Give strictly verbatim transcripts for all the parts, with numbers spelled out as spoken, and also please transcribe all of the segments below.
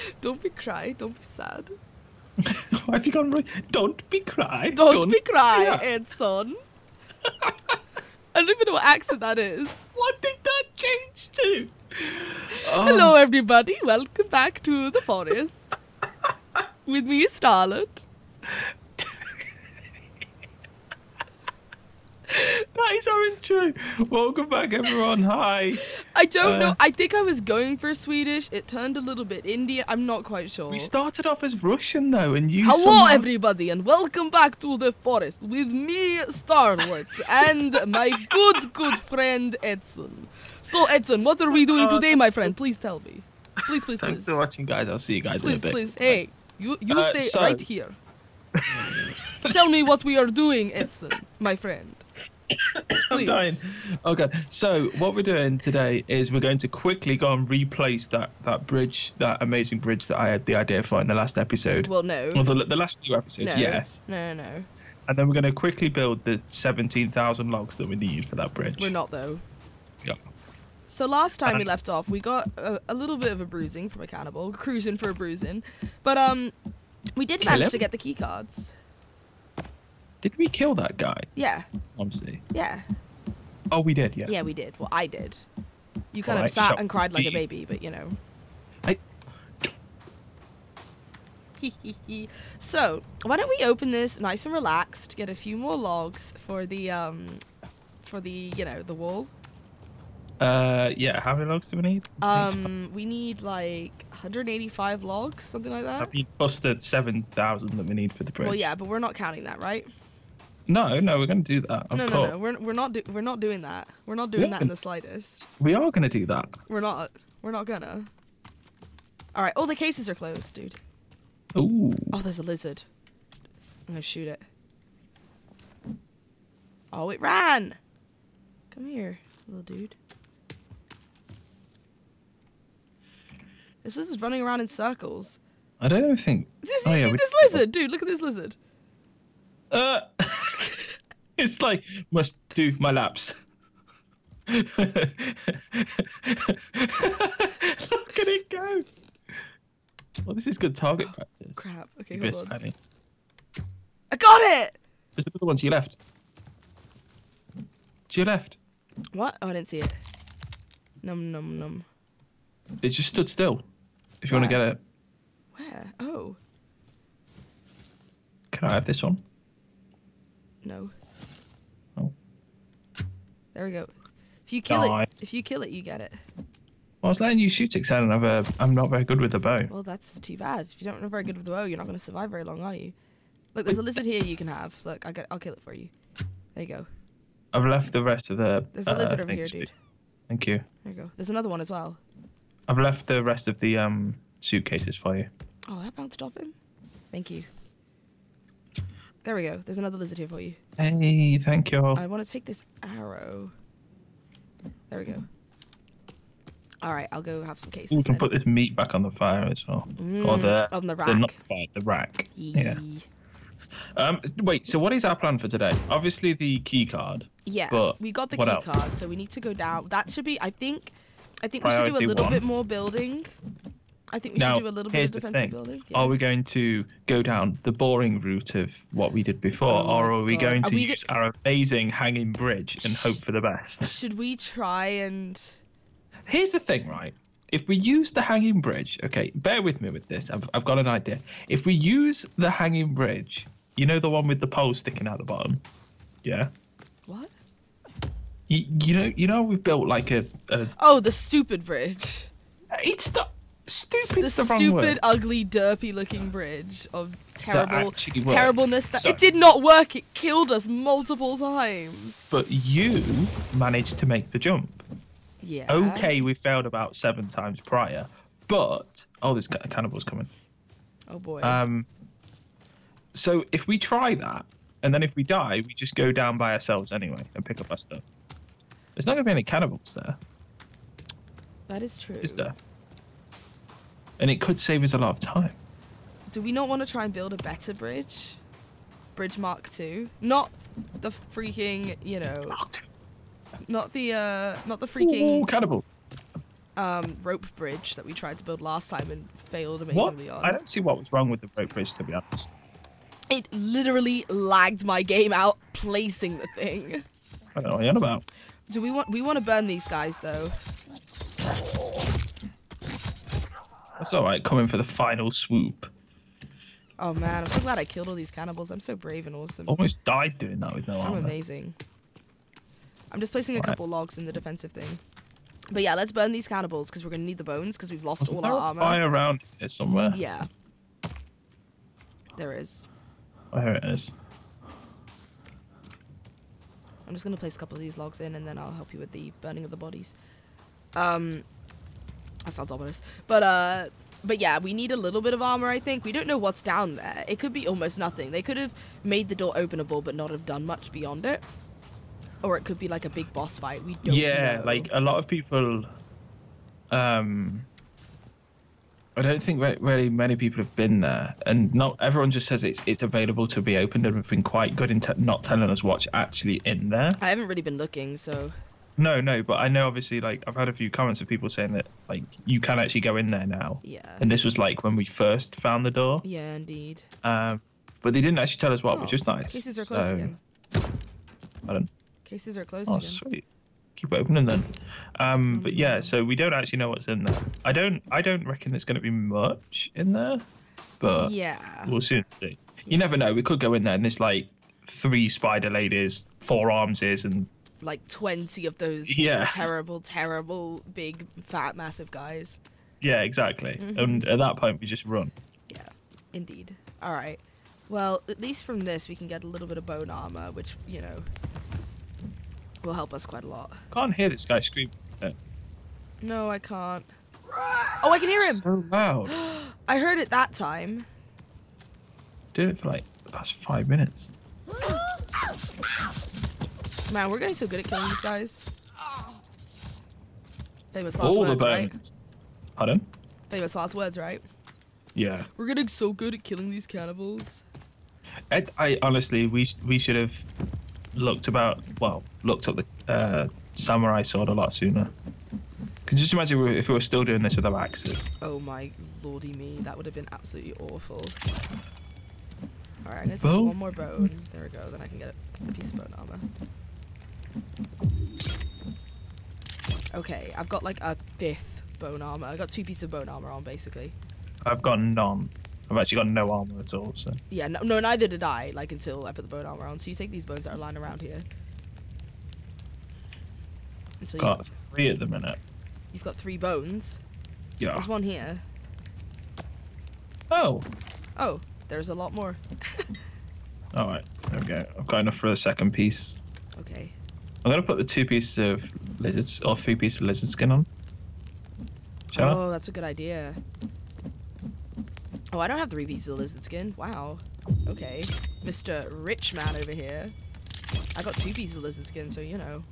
Don't be cry. Don't be sad. Why have you gone right? Don't be cry. Don't, don't be cry, yeah. Edson. I don't even know what accent that is. What did that change to? Oh. Hello, everybody. Welcome back to the forest. With me, Starlet. That is our intro. Welcome back, everyone. Hi. I don't uh, know. I think I was going for Swedish. It turned a little bit Indian. I'm not quite sure. We started off as Russian, though, and you Hello, somehow... everybody, and welcome back to the forest with me, Starlet, and my good, good friend, Edson. So, Edson, what are we doing today, my friend? Please tell me. Please, please, Thanks please. for watching, guys. I'll see you guys please, in a bit. Please, Hey, you, you Uh, stay so- right here. Tell me what we are doing, Edson, my friend. I'm Please. dying. Okay, so what we're doing today is we're going to quickly go and replace that, that bridge, that amazing bridge that I had the idea for in the last episode. Well, no. Well, the, the last few episodes, No. yes. No, no, no. And then we're going to quickly build the seventeen thousand logs that we need for that bridge. We're not, though. Yeah. So last time we Um, left off, we got a, a little bit of a bruising from a cannibal, cruising for a bruising. But, um, we did Kill manage him? to get the key cards. Did we kill that guy? Yeah, Obviously. yeah. Oh, we did, yeah. Yeah, we did. Well, I did. You kind Well, I of sat shot and cried like a bees. baby, but you know. I... So, why don't we open this nice and relaxed, get a few more logs for the, um, for the, you know, the wall. Uh, yeah, how many logs do we need? Um, we need like one hundred eighty-five logs, something like that. Have you busted seven thousand that we need for the bridge? Well, yeah, but we're not counting that, right? No, no, we're going to do that. Of no, course. no, no, we're we're not do- we're not doing that. We're not doing Yeah. that in the slightest. We are going to do that. We're not. We're not gonna. All right. Oh, the cases are closed, dude. Ooh. Oh, there's a lizard. I'm gonna shoot it. Oh, it ran. Come here, little dude. This is running around in circles. I don't even think... Did Oh, you yeah, see we- this lizard, dude? Look at this lizard. Uh, it's like, must do my laps. Look at it go. Well, this is good target practice. Crap. Okay, You hold missed, on. Penny. I got it. There's another one to your left. To your left. What? Oh, I didn't see it. Num num num. It just stood still. If you want to Where? get it. Where? Oh, Can I have this one? no. Oh. There we go. If you kill it, Nice. if you kill it, you get it. Well, I was letting you shoot it, and I've, uh, I'm not very good with the bow. Well, that's too bad. If you don't know very good with the bow, you're not going to survive very long, are you? Look, there's a lizard here you can have. Look, I got, I'll kill it for you. There you go. I've left the rest of the. There's a uh, lizard over here, things. dude. Thank you. There you go. There's another one as well. I've left the rest of the um suitcases for you. Oh, that bounced off him. Thank you. There we go. There's another lizard here for you. Hey, thank you. I want to take this arrow. There we go. All right, I'll go have some cases. We can then. put this meat back on the fire as well, or Mm, the on the the not rack. fire, the rack. Yeah. Yee. Um. Wait. So what is our plan for today? Obviously the key card. Yeah, But we got the what key else? card, so we need to go down. That should be. I think. I think we should do a Priority little one. bit more building. I think we Now, should do a little bit here's of the defensive thing. building. Are we going to go down the boring route of what we did before, Oh or my are we God. going Are to we use our amazing hanging bridge and hope for the best? Should we try and? Here's the thing, right? If we use the hanging bridge, okay, bear with me with this. I've, I've got an idea. If we use the hanging bridge, you know the one with the pole sticking out the bottom? Yeah? What? You, you know you know we've built like a... a Oh, the stupid bridge. it's not... Stupid's The the, wrong stupid, word. ugly, derpy-looking bridge of terrible actually worked. terribleness. That So- it did not work. It killed us multiple times. But you managed to make the jump. Yeah. Okay, we failed about seven times prior, but... Oh, there's ca- cannibals coming. Oh boy. Um. So if we try that, and then if we die, we just go down by ourselves anyway and pick up our stuff. There's not going to be any cannibals there, that is true. is there? And it could save us a lot of time. Do we not want to try and build a better bridge? Bridge Mark two, not the freaking, you know, not the uh, not the freaking. Ooh, cannibal. um, rope bridge that we tried to build last time and failed What? amazingly on. I don't see what was wrong with the rope bridge, to be honest. It literally lagged my game out placing the thing. I don't know what you're on about. Do we want we want to burn these guys though? That's alright, coming for the final swoop. Oh man, I'm so glad I killed all these cannibals. I'm so brave and awesome. Almost died doing that with no I'm armor. amazing. I'm just placing a Right. couple logs in the defensive thing. But yeah, let's burn these cannibals because we're gonna need the bones because we've lost Wasn't all there our a armor. fire around here somewhere? Yeah. There is. Oh, here it is. I'm just gonna place a couple of these logs in and then I'll help you with the burning of the bodies. Um that sounds ominous. But uh but yeah, we need a little bit of armor, I think. We don't know what's down there. It could be almost nothing. They could have made the door openable but not have done much beyond it. Or it could be like a big boss fight. We don't Yeah, know. like a lot of people. Um, I don't think re- really many people have been there, and not everyone just says it's it's available to be opened, and have been quite good in te- not telling us what's actually in there. I haven't really been looking, so No, no, but I know obviously, like I've had a few comments of people saying that like you can actually go in there now, yeah. and this was like when we first found the door. Yeah, indeed. Um, but they didn't actually tell us what, Oh, which is nice. Cases are closed So, again. I don't. Cases are closed Oh, again. sweet. Keep opening then. Um, but yeah, so we don't actually know what's in there. I don't. I don't reckon there's going to be much in there, but Yeah. we'll soon see. You never know. We could go in there and there's like three spider ladies, four armses, and Like twenty of those Yeah. terrible, terrible, big, fat, massive guys. yeah, exactly. Mhm. And at that point, we just run. Yeah, indeed. All right. Well, at least from this, we can get a little bit of bone armor, which, you know, will help us quite a lot. Can't hear this guy scream. No, I can't. Oh, I can hear him! So loud. I heard it that time. Did it for like the past five minutes. Man, we're getting so good at killing these guys. Famous last All the words, right? bones. Pardon? Famous last words, right? Yeah. We're getting so good at killing these cannibals. I, I honestly, we sh- we should have looked about. Well, looked up the uh, samurai sword a lot sooner. Can you just imagine if we were still doing this with our axes? Oh my lordy me, that would have been absolutely awful. Alright, I'm gonna take Bone? one more bone. There we go, then I can get a piece of bone armor. Okay, I've got like a fifth bone armor. I got two pieces of bone armor on basically. I've got none. I've actually got no armor at all. So Yeah, no, no, neither did I, like until I put the bone armor on. So you take these bones that are lying around here. Until you, got three at the minute. you've got three bones. Yeah. There's one here. Oh. Oh, there's a lot more. All right. There we go. I've got enough for the second piece. Okay. I'm gonna put the two pieces of lizards or three pieces of lizard skin on. Shall I? Oh, that's a good idea. Oh, I don't have three pieces of lizard skin. Wow. Okay. Mister Rich Man over here. I got two pieces of lizard skin, so you know.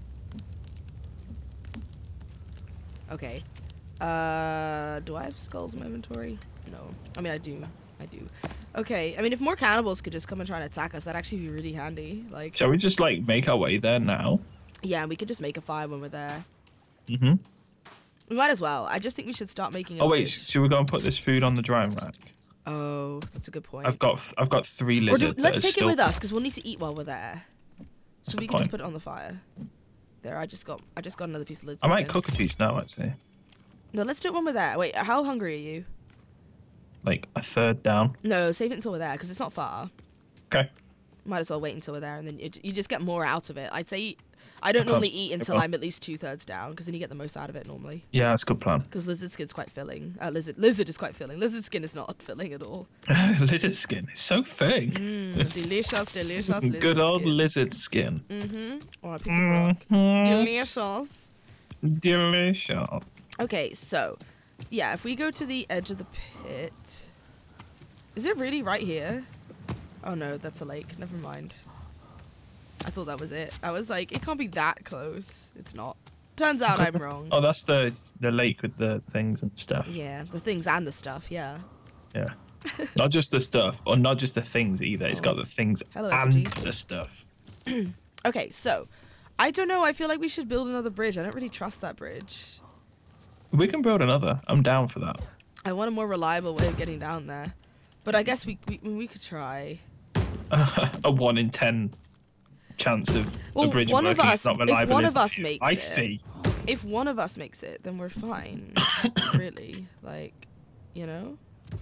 Okay. Uh, do I have skulls in my inventory? No. I mean, I do. I do. Okay. I mean, if more cannibals could just come and try and attack us, that'd actually be really handy. Like, Shall we just like make our way there now? yeah, we could just make a fire when we're there. Mhm. We might as well. I just think we should start making a Oh wait, bridge. should we go and put this food on the drying rack? Oh, that's a good point. I've got I've got three Or lizards. do, that let's are take still... it with us because we'll need to eat while we're there. So That's a we good can just point. put it on the fire. There, I just got I just got another piece of lizard I might skin. cook a piece now actually. No, let's do it when we're there. Wait, how hungry are you? Like a third down. No, save it until we're there because it's not far. Okay. Might as well wait until we're there and then you, you just get more out of it. I'd say I don't can't normally skip eat until off. I'm at least two thirds down because then you get the most out of it normally. Yeah, that's a good plan. Because lizard skin's quite filling. Uh, lizard lizard is quite filling. Lizard skin is not filling at all. Lizard skin. It's so filling. Mm, delicious, delicious lizard Good old skin. lizard skin. Mm-hmm. Or a piece of rock. Mhm. Delicious. Delicious. Okay, so, yeah, if we go to the edge of the pit... Is it really right here? Oh no, that's a lake. Never mind. I thought that was it. I was like, it can't be that close. It's not. Turns out I'm wrong. Oh, that's the the lake with the things and stuff. Yeah, the things and the stuff, yeah. Yeah. Not just the stuff, or not just the things either. It's got the things Hello, and Effigy. the stuff. Okay, so, I don't know. I feel like we should build another bridge. I don't really trust that bridge. We can build another. I'm down for that. I want a more reliable way of getting down there. But I guess we we, we could try. A one in ten chance of Well, a bridge one of working. us- It's not if reliable. one in of the us future. makes I it- see. If one of us makes it, then we're fine. Really. Like, you know?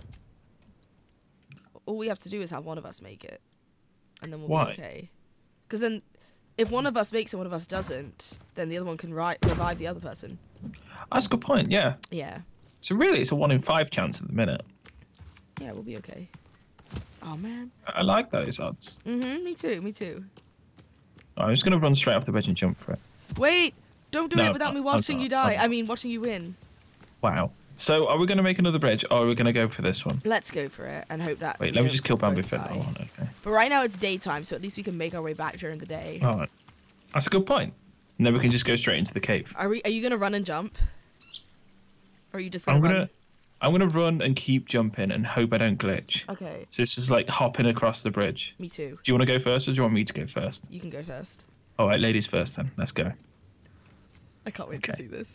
All we have to do is have one of us make it. And then we'll Why? be okay. Because then, if one of us makes it and one of us doesn't, then the other one can ri- revive the other person. That's a good point. Yeah. Yeah. So really, it's a one in five chance at the minute. Yeah, we'll be okay. Oh, man. I like those odds. Mm-hmm. Me too. Me too. I'm just gonna run straight off the bridge and jump for it. Wait! Don't do No, it without me I'm watching not. you die. I'm- I mean, watching you win. Wow. So are we gonna make another bridge, or are we gonna go for this one? Let's go for it and hope that. Wait, we let me don't just kill Bamboo both Fit. die. Oh, okay. But right now it's daytime, so at least we can make our way back during the day. All right. That's a good point. And then we can just go straight into the cave. Are we? Are you gonna run and jump? Or are you just gonna I'm run? gonna, I'm gonna run and keep jumping and hope I don't glitch. Okay, So it's just like hopping across the bridge. me too. Do you want to go first, or do you want me to go first? You can go first. All right, ladies first then. Let's go. I can't wait to Okay. see this.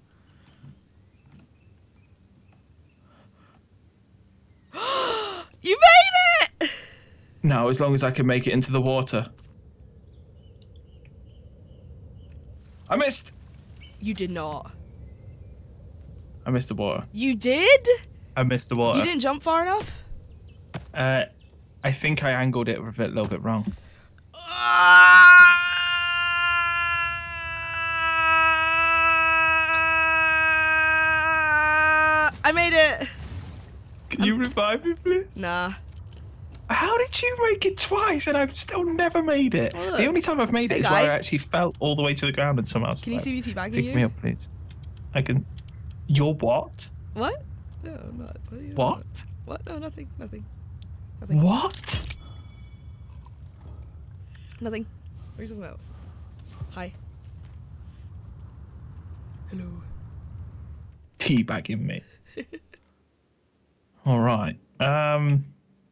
You made it! No, as long as I can make it into the water. I missed. You did not. I missed the water. You did? I missed the water. You didn't jump far enough? Uh, I think I angled it a bit, little bit wrong. I made it. Can you revive me, please? Nah. How did you make it twice and I've still never made it? Well, look. The only time I've made it Hey, is where guy. I actually fell all the way to the ground and somehow Can you see me teabagging pick you? me up, please. I can. You're what? What? No, I'm not. What? are you- What? What? No, nothing. Nothing. Nothing. What? Nothing. What are you talking about? Hi. Hello. Teabagging me. All right. Um.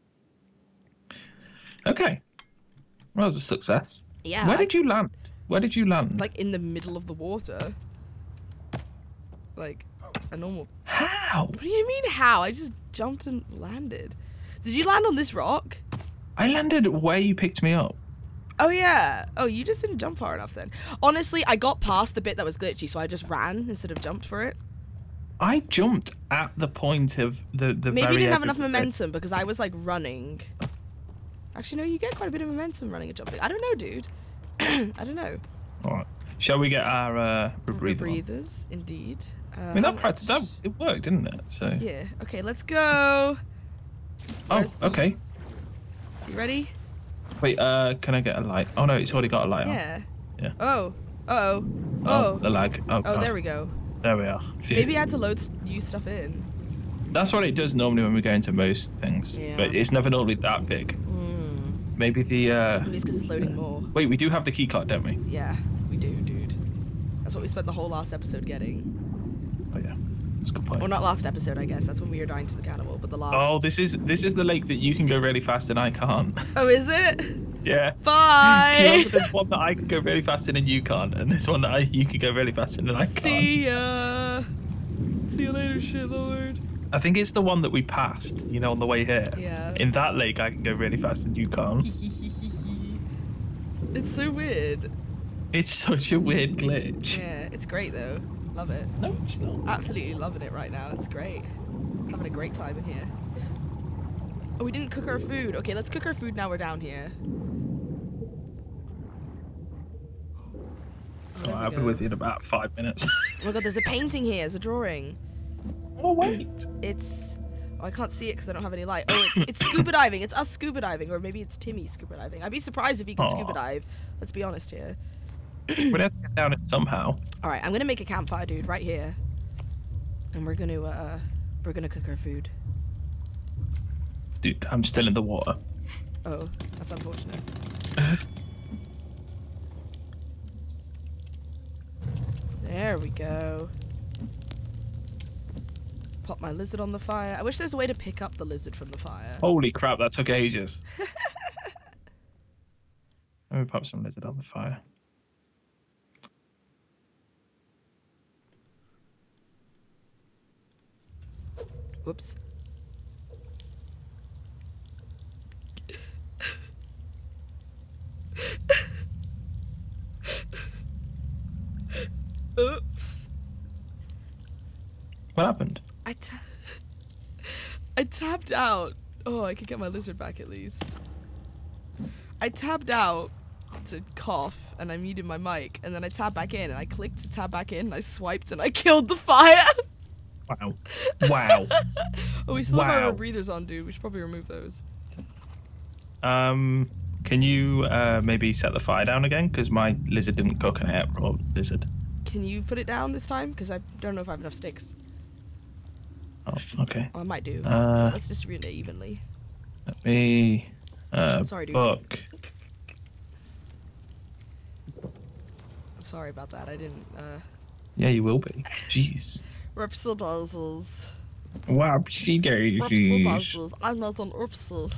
Okay. Well, it was a success. Yeah. Where I- did you land? Where did you land? Like in the middle of the water. Like a normal. How? What do you mean how? I just jumped and landed. Did you land on this rock? I landed where you picked me up. Oh yeah. Oh, you just didn't jump far enough then. Honestly, I got past the bit that was glitchy, so I just ran instead of jumped for it. I jumped at the point of the the. Maybe very you didn't edge have of enough the bit. momentum because I was like running. Actually, no, you get quite a bit of momentum running and jumping. I don't know, dude. I don't know. All right. Shall we get our uh, rebreather? on? Breathers, indeed. Uh, I mean, how that practice that much? it worked, didn't it? So. Yeah. Okay, let's go. Oh, Where's the- okay. You ready? Wait, uh, can I get a light? Oh no, it's already got a light on. Yeah. Yeah. Oh. Uh oh. Oh, Oh. the lag. Oh, Oh, God. there we go. There we are. Phew. Maybe I had to load s- new stuff in. That's what it does normally when we go into most things. Yeah. But it's never normally that big. Hmm. Maybe the. uh... Maybe it's because it's loading more. Wait, we do have the key card, don't we? Yeah, we do, dude. That's what we spent the whole last episode getting. Oh yeah, that's a good point. Well, not last episode, I guess. That's when we were dying to the cannibal, but the last. Oh, this is this is the lake that you can go really fast and I can't. Oh, is it? Yeah. Bye. Do you remember there's one that I can go really fast in and you can't, and this one that I you can go really fast in and I can't. See ya. See you later, shitlord. I think it's the one that we passed, you know, on the way here. Yeah. In that lake, I can go really fast and you can't. It's so weird. It's such a weird glitch. Yeah, it's great though. Love it. No, it's not. Absolutely loving it right now. It's great. Having a great time in here. Oh, we didn't cook our food. Okay, let's cook our food now we're down here. So There we I'll be go. with you in about five minutes. Oh my god, there's a painting here. There's a drawing. Oh wait. It's... Oh, I can't see it because I don't have any light. Oh, it's it's scuba diving. It's us scuba diving. Or maybe it's Timmy scuba diving. I'd be surprised if he can Aw. scuba dive. Let's be honest here. We'd have to get down it somehow. Alright, I'm gonna make a campfire, dude, right here. And we're gonna, uh... We're gonna cook our food. Dude, I'm still in the water. Oh, that's unfortunate. There we go. Pop my lizard on the fire. I wish there was a way to pick up the lizard from the fire. Holy crap, that took ages. Let me pop some lizard on the fire. Whoops. uh. What happened? I ta I tapped out. Oh, I could get my lizard back at least. I tapped out to cough and I muted my mic, and then I tapped back in and I clicked to tab back in and I swiped and I killed the fire. Wow. Wow. Oh, we still have Wow. our breathers on, dude. We should probably remove those. Um, can you uh, maybe set the fire down again? Because my lizard didn't cook and I ate raw lizard. Can you put it down this time? Because I don't know if I have enough sticks. Oh, okay. Oh, I might do. Uh, Let's distribute it evenly. Let me uh, Sorry, dude. book. I'm sorry about that. I didn't. Uh... Yeah, you will be. Jeez. Ripsel dazzles. Wow, she Ripsel goes. dazzles. I'm not an Ripsel.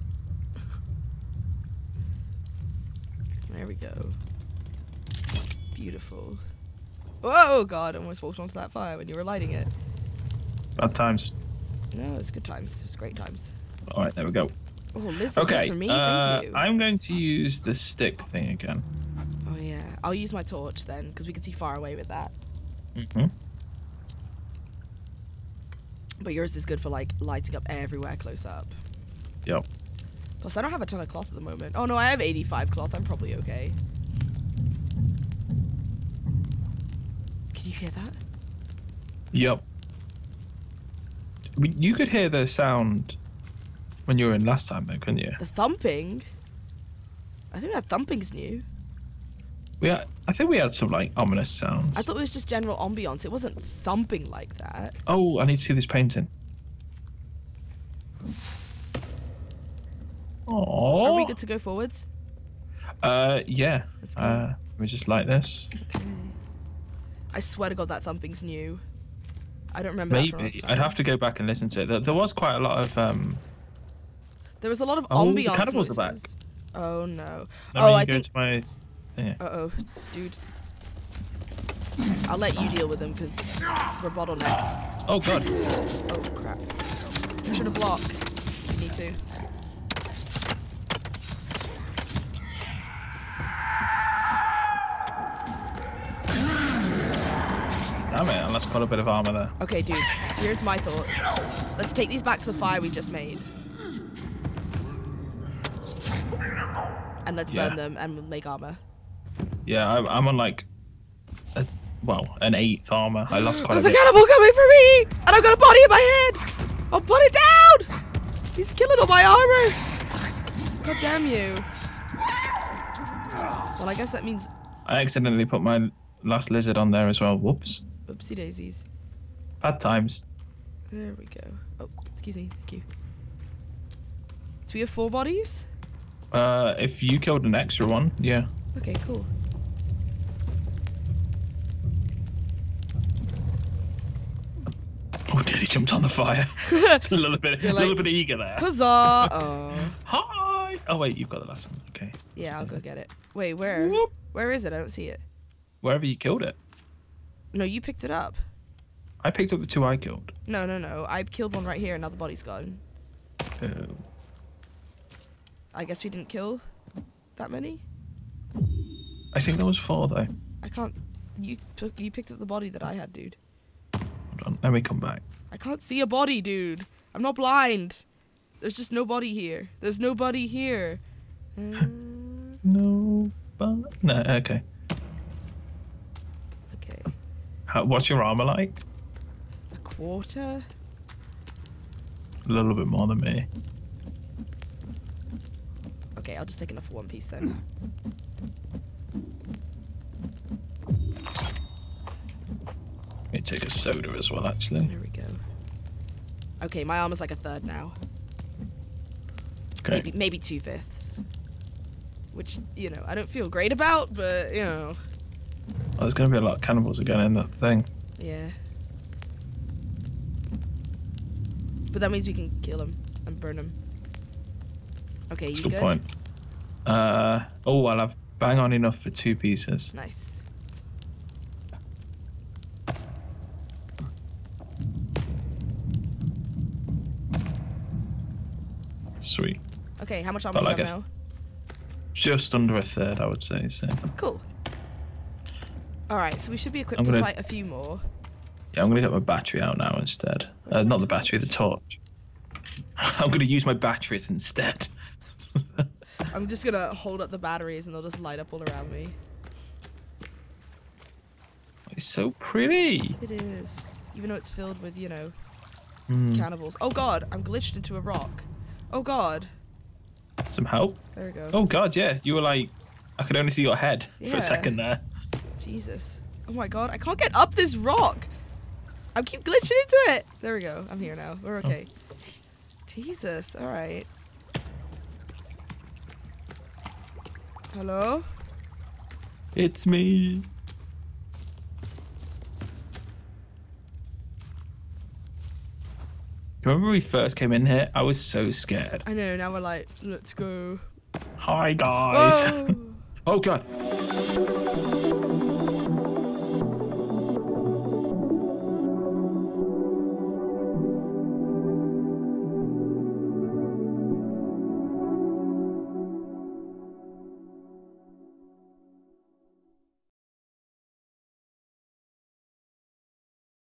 There we go. Beautiful. Oh god, I almost walked onto that fire when you were lighting it. Bad times. No, it's good times. It's great times. All right, there we go. Oh, listen, Okay, for me, uh, thank you. I'm going to use the stick thing again. Oh yeah, I'll use my torch then, because we can see far away with that. Mm-hmm. But yours is good for like lighting up everywhere close up. Yep. Plus, I don't have a ton of cloth at the moment. Oh no, I have eighty-five cloth. I'm probably okay. Can you hear that? Yep. We- You could hear the sound when you were in last time, though, couldn't you? The thumping? I think that thumping's new. We had, I think we had some like ominous sounds. I thought it was just general ambiance. It wasn't thumping like that. Oh, I need to see this painting. Oh. Are we good to go forwards? Uh, yeah. Let's go. Uh, let me just light this. Okay. I swear to God that thumping's new. I don't remember that from last Maybe. time. I'd have to go back and listen to it. There, there was quite a lot of um. There was a lot of Oh, the ambiance cannibals are noises. back. Oh no. Let oh, me I go think. to my thing. Uh oh, dude. I'll let you deal with them because we're bottlenecked. Oh god. Oh crap. I should have blocked. Me too. Damn it, let's put a bit of armor there. Okay, dude. Here's my thoughts. Let's take these back to the fire we just made. And let's Yeah. burn them and we'll make armor. Yeah, I, I'm on like, a, well, an eighth armor. I lost quite There's a a bit. cannibal coming for me! And I've got a body in my head! I'll put it down! He's killing all my armor! God damn you. Well, I guess that means... I accidentally put my last lizard on there as well. Whoops. Oopsie daisies. Bad times. There we go. Oh, excuse me. Thank you. So we have four bodies? Uh, if you killed an extra one, yeah. Okay, cool. Oh, nearly jumped on the fire. It's a little bit, a You're little like, bit eager there. Huzzah! Oh. Hi. Oh wait, you've got the last one. Okay. Yeah, I'll go get it. Wait, where? Whoop. Where is it? I don't see it. Wherever you killed it. No, you picked it up. I picked up the two I killed. No, no, no. I killed one right here, and now the body's gone. Oh. I guess we didn't kill that many? I think there was four though. I can't... You took, you picked up the body that I had, dude. Hold on, let me come back. I can't see a body, dude. I'm not blind. There's just no body here. There's nobody here. Uh, No, but no. Okay. okay. How, what's your armor like? A quarter? A little bit more than me. Okay, I'll just take enough for one piece then. Let me take a soda as well, actually. There we go. Okay, my armor's like a third now. Okay. Maybe maybe two fifths. Which, you know, I don't feel great about, but, you know, Oh, there's going to be a lot of cannibals again in that thing. yeah. But that means we can kill them and burn them. Okay, That's you a good good? point. Uh, oh, I'll have bang on enough for two pieces. Nice. Sweet. Okay, how much armor But do you like have a- now? Just under a third, I would say. So Cool. Alright, so we should be equipped I'm to gonna- fight a few more. yeah, I'm gonna get my battery out now instead. Where's Uh, my not the battery, the torch? torch. I'm gonna use my batteries instead. I'm just gonna hold up the batteries and they'll just light up all around me. It's so pretty. It is. Even though it's filled with, you know, Mm, cannibals. Oh god, I'm glitched into a rock. Oh god. some help. There we go. Oh god, yeah. You were like, I could only see your head for Yeah. a second there. Jesus. Oh my god, I can't get up this rock. I keep glitching into it. There we go. I'm here now. We're okay. Jesus. All right. Hello? It's me. Remember when we first came in here? I was so scared. I know, now we're like, let's go. Hi guys. Whoa! Oh god.